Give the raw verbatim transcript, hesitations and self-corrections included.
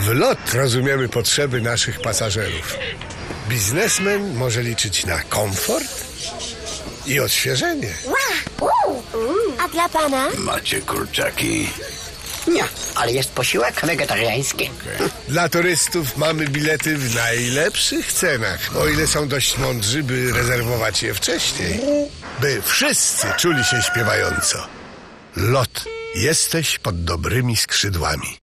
W LOT rozumiemy potrzeby naszych pasażerów. Biznesmen może liczyć na komfort i odświeżenie. A dla pana? Macie kurczaki? Nie, ale jest posiłek wegetariański. Dla turystów mamy bilety w najlepszych cenach, o ile są dość mądrzy, by rezerwować je wcześniej. By wszyscy czuli się śpiewająco. LOT. Jesteś pod dobrymi skrzydłami.